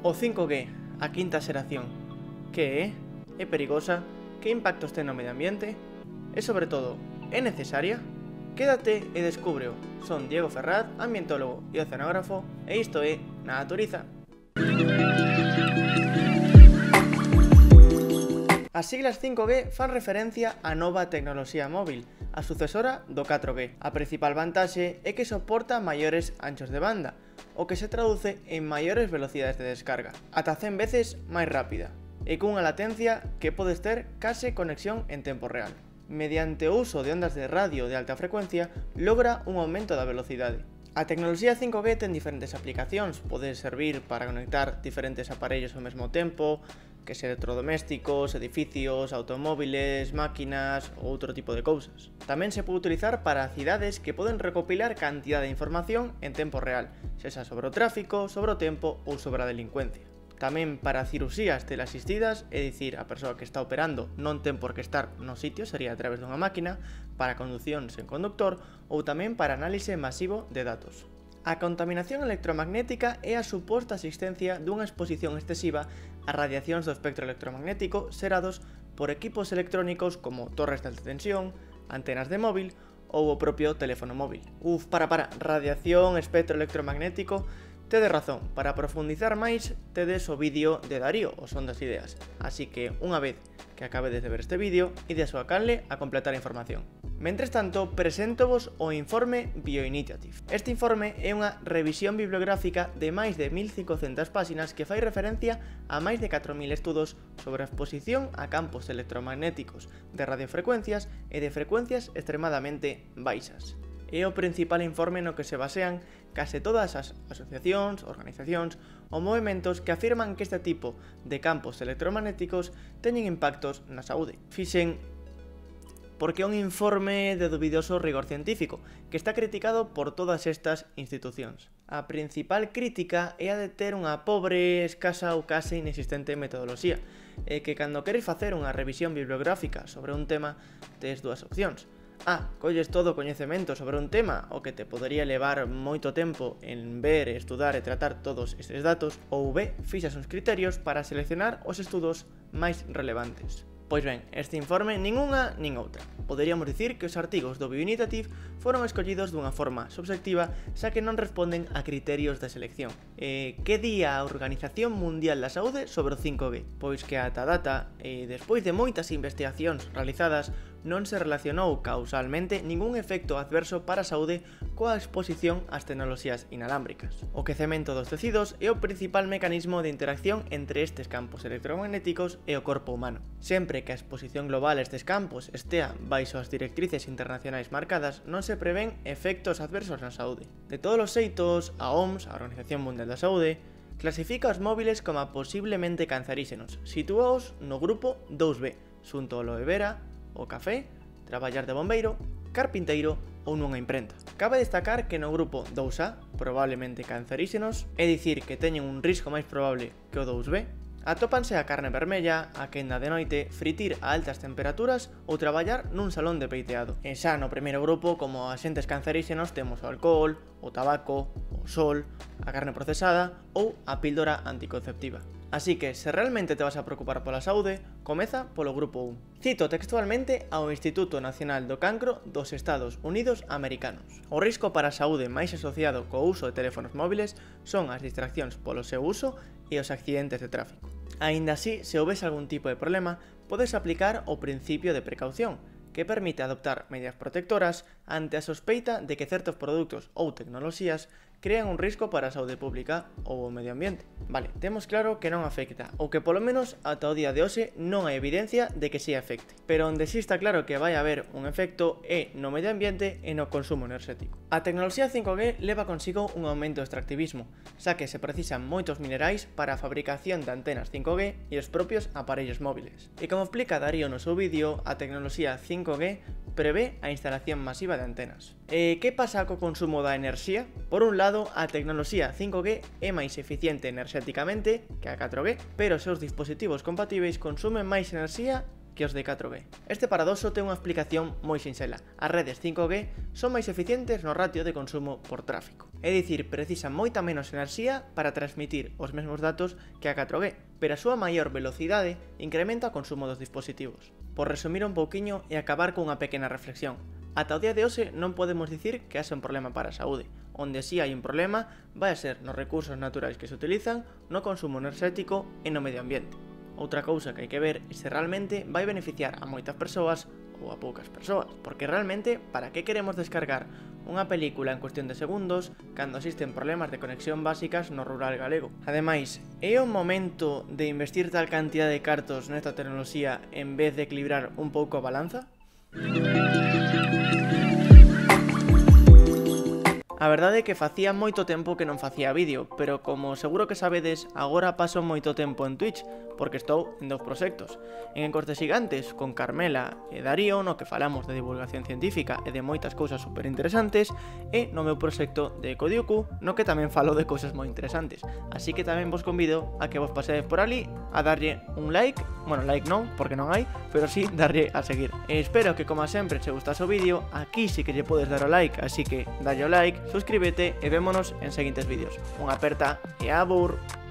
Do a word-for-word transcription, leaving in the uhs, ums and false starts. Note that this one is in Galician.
O cinco G, a quinta xeración. Que é? É perigosa? Que impactos ten no medio ambiente? E sobre todo, é necesaria? Quédate e descúbreo. Son Diego Ferraz, ambientólogo e oceanógrafo, e isto é Naturaliza. As siglas cinco G fan referencia á nova tecnoloxía móvil, a sucesora do catro G. A principal vantaxe é que soporta maiores anchos de banda, o que se traduce en maiores velocidades de descarga, ata cen veces máis rápida, e cunha latencia que podes ter case conexión en tempo real. Mediante o uso de ondas de radio de alta frecuencia, logra un aumento da velocidade. A tecnoloxía cinco G ten diferentes aplicacións, pode servir para conectar diferentes aparellos ao mesmo tempo, que se electrodomésticos, edificios, automóviles, máquinas ou outro tipo de cousas. Tamén se pode utilizar para cidades que poden recopilar cantidad de información en tempo real, sexa sobre o tráfico, sobre o tempo ou sobre a delincuencia. Tamén para cirurxías teleasistidas, é dicir, a persoa que está operando non ten por que estar no sitio, sería a través dunha máquina, para conducción sen conductor ou tamén para análise masivo de datos. A contaminación electromagnética é a suposta existencia dunha exposición excesiva a radiacións do espectro electromagnético xerados por equipos electrónicos como torres de alta tensión, antenas de móvil ou o propio teléfono móvil. Uf, para, para, radiación, espectro electromagnético... Tedes razón, para profundizar máis tedes o vídeo de Darío, o Son das Ideas, así que unha vez que acabedes de ver este vídeo, ide a súa canle a completar a información. Mentres tanto, preséntovos o informe Bioinitiative. Este informe é unha revisión bibliográfica de máis de mil cincocentas páxinas que fai referencia a máis de catro mil estudos sobre a exposición a campos electromagnéticos de radiofrecuencias e de frecuencias extremadamente baixas. É o principal informe no que se basean case todas as asociacións, organizacións ou movementos que afirman que este tipo de campos electromagnéticos teñen impactos na saúde. Fixen porque é un informe de dubidoso rigor científico que está criticado por todas estas institucións. A principal crítica é a de ter unha pobre, escasa ou case inexistente metodoloxía, e que cando queres facer unha revisión bibliográfica sobre un tema tes dúas opcións. A. Colles todo o coñecemento sobre un tema o que te podería levar moito tempo en ver, estudar e tratar todos estes datos, ou B. Fixas uns criterios para seleccionar os estudos máis relevantes. Pois ben, este informe nin unha nin outra. Poderíamos dicir que os artigos do Bioinitiative foron escollidos dunha forma subxectiva xa que non responden a criterios de selección. E que di a Organización Mundial da Saúde sobre o cinco G? Pois que ata data, e despois de moitas investigacións realizadas, non se relacionou causalmente ningún efecto adverso para a saúde coa exposición ás tecnoloxías inalámbricas. O quecemento dos tecidos é o principal mecanismo de interacción entre estes campos electromagnéticos e o corpo humano. Sempre que a exposición global a estes campos estea baixo as directrices internacionais marcadas, non se prevén efectos adversos na saúde. De todos os xeitos, a O M S, a Organización Mundial da Saúde, clasifica os móviles como posiblemente canceríxenos, situados no grupo dous B, xunto ao aloe vera, o café, traballar de bombeiro, carpinteiro ou nunha imprenta. Cabe destacar que no grupo dous A, probablemente canceríxenos, é dicir que teñen un risco máis probable que o dous B, atópanse a carne vermella, a quenda de noite, fritir a altas temperaturas ou traballar nun salón de peiteado. E xa no primeiro grupo, como axentes canceríxenos, temos o alcohol, o tabaco, o sol, a carne procesada ou a píldora anticonceptiva. Así que, se realmente te vas a preocupar pola saúde, comeza polo grupo un. Cito textualmente ao Instituto Nacional do Cancro dos Estados Unidos Americanos. O risco para a saúde máis asociado co uso de teléfonos móviles son as distraccións polo seu uso e os accidentes de tráfico. Aínda así, se houbese algún tipo de problema, podes aplicar o principio de precaución, que permite adoptar medidas protectoras ante a sospeita de que certos produtos ou tecnoloxías crean un risco para a saúde pública ou o medio ambiente. Vale, temos claro que non afecta, ou que polo menos ata o día de hoxe non hai evidencia de que si afecte. Pero onde si está claro que vai haber un efecto é no medio ambiente e no consumo enerxético. A tecnoloxía cinco G leva consigo un aumento do extractivismo, xa que se precisan moitos minerais para a fabricación de antenas cinco G e os propios aparellos móviles. E como explica Darío no seu vídeo, a tecnoloxía cinco G prevé a instalación masiva de antenas. E que pasa co consumo da enerxía? Por un lado, a tecnoloxía cinco G é máis eficiente enerxéticamente que a catro G, pero os seus dispositivos compatibles consumen máis enerxía que os de catro G. Este paradoxo ten unha explicación moi sinxela. As redes cinco G son máis eficientes no ratio de consumo por tráfico. é dicir, precisa moita menos enerxía para transmitir os mesmos datos que a catro G, pero a súa maior velocidade incrementa o consumo dos dispositivos. Por resumir un pouquiño e acabar cunha pequena reflexión, ata o día de hoxe non podemos dicir que haxa un problema para a saúde. Onde si hai un problema vai a ser nos recursos naturais que se utilizan, no consumo enerxético e no medio ambiente. Outra cousa que hai que ver é se realmente vai beneficiar a moitas persoas ou a poucas persoas, porque realmente para que queremos descargar unha película en cuestión de segundos cando existen problemas de conexión básicas no rural galego. Ademais, é o momento de investir tal cantidad de cartos nesta tecnoloxía en vez de equilibrar un pouco a balanza? A verdade é que facía moito tempo que non facía vídeo, pero como seguro que sabedes, agora paso moito tempo en Twitch, porque estou en dous proxectos. En Encortes Gigantes, con Carmela e Darío, no que falamos de divulgación científica e de moitas cousas super interesantes, e no meu proxecto de Codioku, no que tamén falo de cousas moi interesantes. Así que tamén vos convido a que vos pasedes por ali, a darlle un like, bueno, like non, porque non hai, pero sí darlle a seguir. E espero que, como sempre, che gustase o vídeo, aquí sí que lle podes dar o like, así que dalle o like, suscríbete e vémonos en seguintes vídeos. Unha aperta e abur!